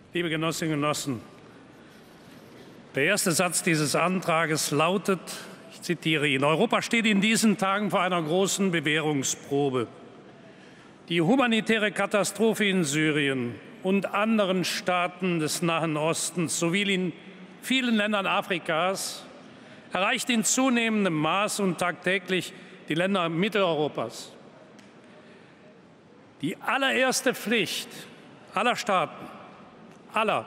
Liebe Genossinnen und Genossen, der erste Satz dieses Antrages lautet, ich zitiere ihn: Europa steht in diesen Tagen vor einer großen Bewährungsprobe. Die humanitäre Katastrophe in Syrien und anderen Staaten des Nahen Ostens sowie in vielen Ländern Afrikas erreicht in zunehmendem Maß und tagtäglich die Länder Mitteleuropas. Die allererste Pflicht aller Staaten, aller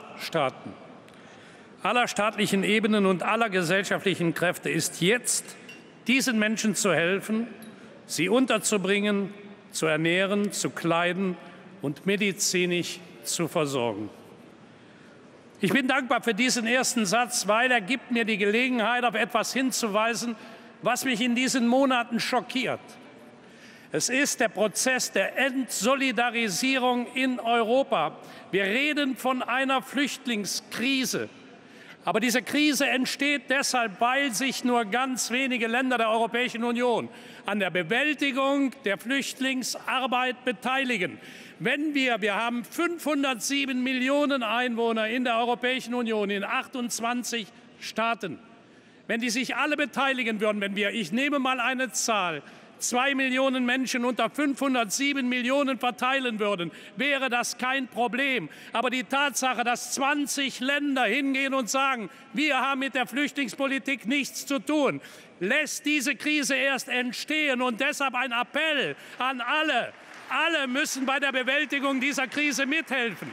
staatlichen Ebenen und aller gesellschaftlichen Kräfte ist jetzt, diesen Menschen zu helfen, sie unterzubringen, zu ernähren, zu kleiden und medizinisch zu versorgen. Ich bin dankbar für diesen ersten Satz, weil er gibt mir die Gelegenheit, auf etwas hinzuweisen, was mich in diesen Monaten schockiert. Es ist der Prozess der Entsolidarisierung in Europa. Wir reden von einer Flüchtlingskrise. Aber diese Krise entsteht deshalb, weil sich nur ganz wenige Länder der Europäischen Union an der Bewältigung der Flüchtlingsarbeit beteiligen. Wenn wir haben 507 Millionen Einwohner in der Europäischen Union, in 28 Staaten. Wenn die sich alle beteiligen würden, ich nehme mal eine Zahl, 2 Millionen Menschen unter 507 Millionen verteilen würden, wäre das kein Problem. Aber die Tatsache, dass 20 Länder hingehen und sagen, wir haben mit der Flüchtlingspolitik nichts zu tun, lässt diese Krise erst entstehen. Und deshalb ein Appell an alle. Alle müssen bei der Bewältigung dieser Krise mithelfen.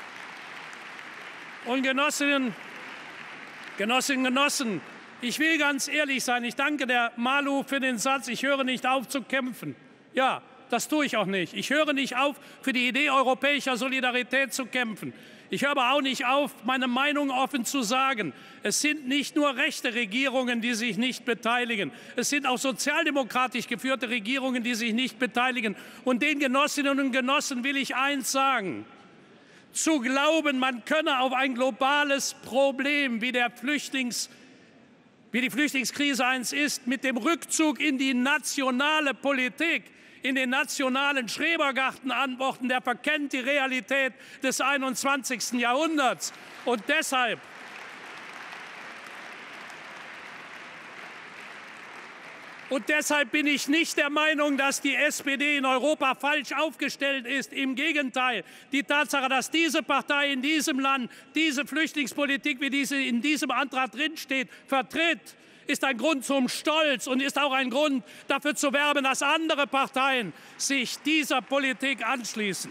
Und Genossinnen, Genossen, ich will ganz ehrlich sein, ich danke der Malu für den Satz, ich höre nicht auf zu kämpfen. Ja, das tue ich auch nicht. Ich höre nicht auf, für die Idee europäischer Solidarität zu kämpfen. Ich höre aber auch nicht auf, meine Meinung offen zu sagen. Es sind nicht nur rechte Regierungen, die sich nicht beteiligen. Es sind auch sozialdemokratisch geführte Regierungen, die sich nicht beteiligen. Und den Genossinnen und Genossen will ich eins sagen. Zu glauben, man könne auf ein globales Problem wie die Flüchtlingskrise eins ist, mit dem Rückzug in die nationale Politik, in den nationalen Schrebergarten antworten, der verkennt die Realität des 21. Jahrhunderts. Und deshalb bin ich nicht der Meinung, dass die SPD in Europa falsch aufgestellt ist. Im Gegenteil, die Tatsache, dass diese Partei in diesem Land diese Flüchtlingspolitik, wie diese in diesem Antrag drinsteht, vertritt, ist ein Grund zum Stolz und ist auch ein Grund dafür zu werben, dass andere Parteien sich dieser Politik anschließen.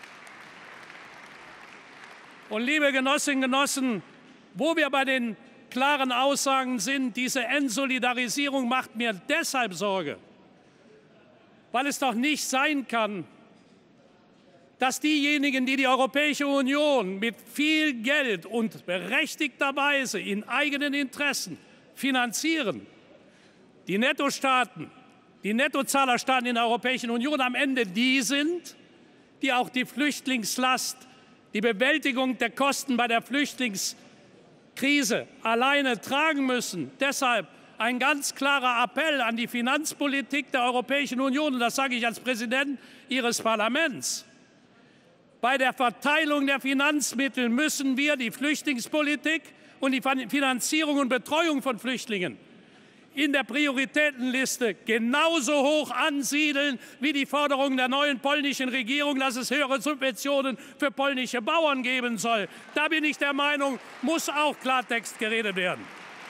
Und liebe Genossinnen und Genossen, wo wir bei den klaren Aussagen sind, diese Entsolidarisierung macht mir deshalb Sorge, weil es doch nicht sein kann, dass diejenigen, die die Europäische Union mit viel Geld und berechtigterweise in eigenen Interessen finanzieren, die Nettostaaten, die Nettozahlerstaaten in der Europäischen Union am Ende die sind, die auch die Flüchtlingslast, die Bewältigung der Kosten bei der Flüchtlingskrise alleine tragen müssen. Deshalb ein ganz klarer Appell an die Finanzpolitik der Europäischen Union, und das sage ich als Präsident Ihres Parlaments. Bei der Verteilung der Finanzmittel müssen wir die Flüchtlingspolitik und die Finanzierung und Betreuung von Flüchtlingen in der Prioritätenliste genauso hoch ansiedeln wie die Forderung der neuen polnischen Regierung, dass es höhere Subventionen für polnische Bauern geben soll. Da bin ich der Meinung, muss auch Klartext geredet werden.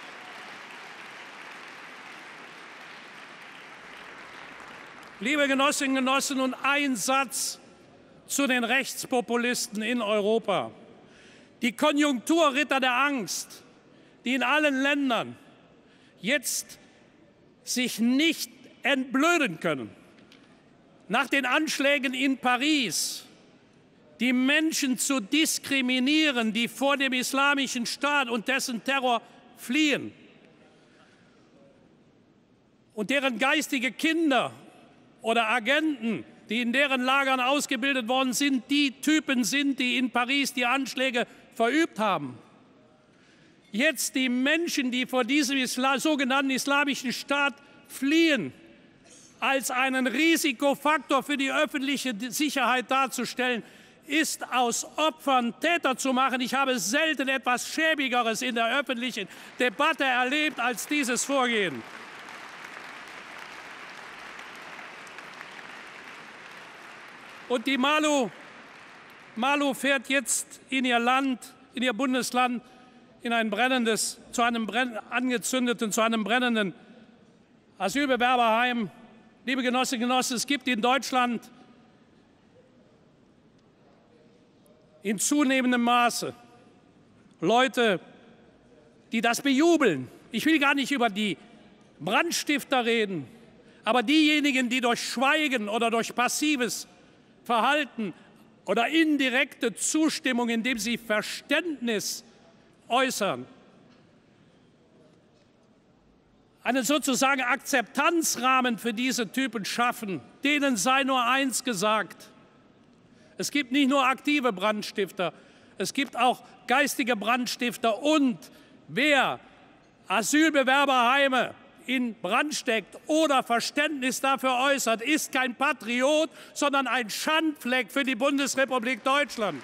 Liebe Genossinnen und Genossen, und ein Satz zu den Rechtspopulisten in Europa. Die Konjunkturritter der Angst, die in allen Ländern jetzt sich nicht entblöden können, nach den Anschlägen in Paris die Menschen zu diskriminieren, die vor dem Islamischen Staat und dessen Terror fliehen und deren geistige Kinder oder Agenten, die in deren Lagern ausgebildet worden sind, die Typen sind, die in Paris die Anschläge verübt haben. Jetzt die Menschen, die vor diesem sogenannten Islamischen Staat fliehen, als einen Risikofaktor für die öffentliche Sicherheit darzustellen, ist, aus Opfern Täter zu machen. Ich habe selten etwas Schäbigeres in der öffentlichen Debatte erlebt als dieses Vorgehen. Und die Malu fährt jetzt in ihr Land, in ihr Bundesland, in ein brennendes, zu einem brennenden Asylbewerberheim. Liebe Genossinnen und Genossen, es gibt in Deutschland in zunehmendem Maße Leute, die das bejubeln. Ich will gar nicht über die Brandstifter reden, aber diejenigen, die durch Schweigen oder durch passives Verhalten oder indirekte Zustimmung, indem sie Verständnis äußern, einen sozusagen Akzeptanzrahmen für diese Typen schaffen, denen sei nur eins gesagt: Es gibt nicht nur aktive Brandstifter, es gibt auch geistige Brandstifter. Und wer Asylbewerberheime in Brand steckt oder Verständnis dafür äußert, ist kein Patriot, sondern ein Schandfleck für die Bundesrepublik Deutschland.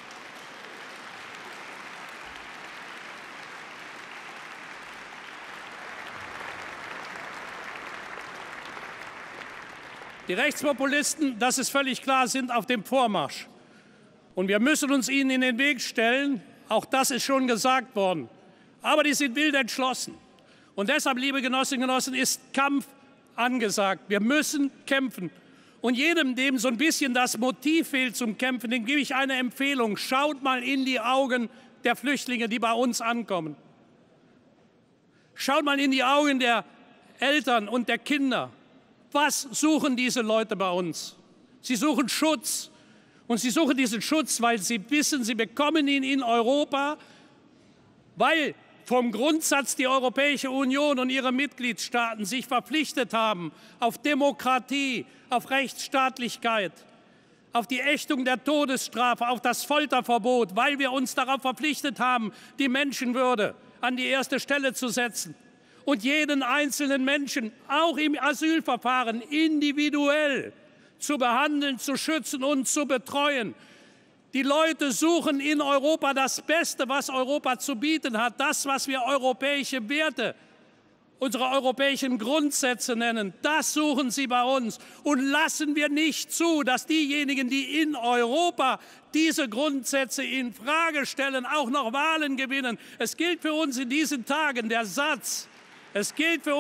Die Rechtspopulisten, das ist völlig klar, sind auf dem Vormarsch. Und wir müssen uns ihnen in den Weg stellen. Auch das ist schon gesagt worden. Aber die sind wild entschlossen. Und deshalb, liebe Genossinnen und Genossen, ist Kampf angesagt. Wir müssen kämpfen. Und jedem, dem so ein bisschen das Motiv fehlt zum Kämpfen, dem gebe ich eine Empfehlung. Schaut mal in die Augen der Flüchtlinge, die bei uns ankommen. Schaut mal in die Augen der Eltern und der Kinder. Was suchen diese Leute bei uns? Sie suchen Schutz. Und sie suchen diesen Schutz, weil sie wissen, sie bekommen ihn in Europa, weil vom Grundsatz die Europäische Union und ihre Mitgliedstaaten sich verpflichtet haben auf Demokratie, auf Rechtsstaatlichkeit, auf die Ächtung der Todesstrafe, auf das Folterverbot, weil wir uns darauf verpflichtet haben, die Menschenwürde an die erste Stelle zu setzen und jeden einzelnen Menschen, auch im Asylverfahren, individuell zu behandeln, zu schützen und zu betreuen. Die Leute suchen in Europa das Beste, was Europa zu bieten hat, das, was wir europäische Werte, unsere europäischen Grundsätze nennen. Das suchen sie bei uns. Und lassen wir nicht zu, dass diejenigen, die in Europa diese Grundsätze in Frage stellen, auch noch Wahlen gewinnen. Es gilt für uns in diesen Tagen der Satz, des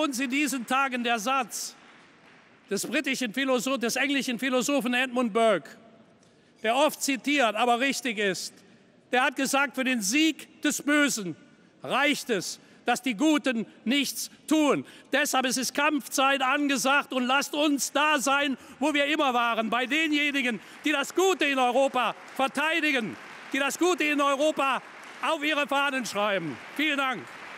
englischen Philosophen Edmund Burke, der oft zitiert, aber richtig ist. Der hat gesagt, für den Sieg des Bösen reicht es, dass die Guten nichts tun. Deshalb ist es Kampfzeit angesagt und lasst uns da sein, wo wir immer waren, bei denjenigen, die das Gute in Europa verteidigen, die das Gute in Europa auf ihre Fahnen schreiben. Vielen Dank.